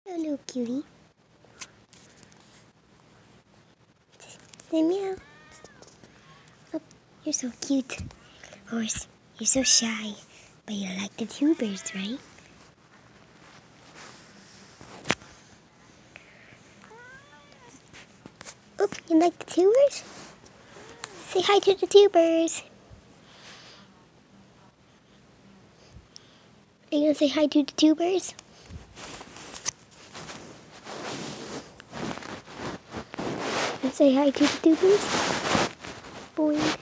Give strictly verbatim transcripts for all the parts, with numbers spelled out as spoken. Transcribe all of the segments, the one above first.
Hello, cutie. Say meow. Oh, you're so cute. Horse, you're so shy, but you like the tubers, right? Oh, you like the tubers? Say hi to the tubers. Are you gonna say hi to the tubers? And say hi to the tubers. Boing.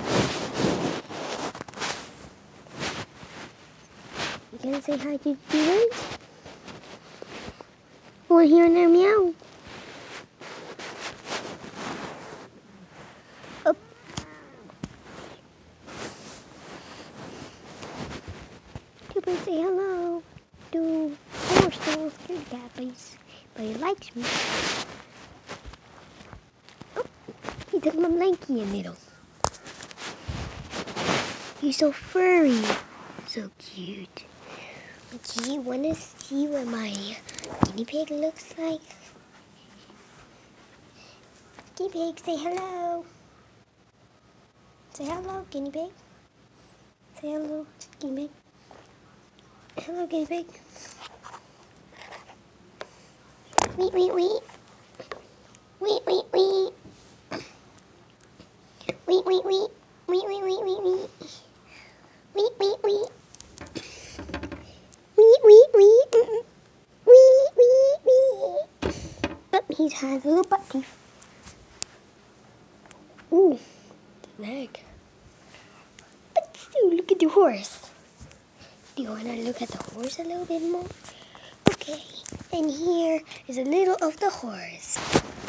You gonna say hi to the tubers? Wanna hear their meow? Oh. Tubers, say hello. Do horse still scared of that, but he's, but he likes me. Oh, he took my blankie a little. You're so furry, so cute. Do you want to see what my guinea pig looks like? Guinea pig, say hello. Say hello, guinea pig. Say hello, guinea pig. Hello, guinea pig. Wee, wee, wee. Wee, wee, wee. Wee, wee, wee. Wee, wee, wee, wee, wee. Wee, wee, wee. Wee, wee, wee. Wee, wee, wee. Oh, he has a little butt teeth. Ooh, leg. But still, look at the horse. Do you want to look at the horse a little bit more? Okay, and here is a little of the horse.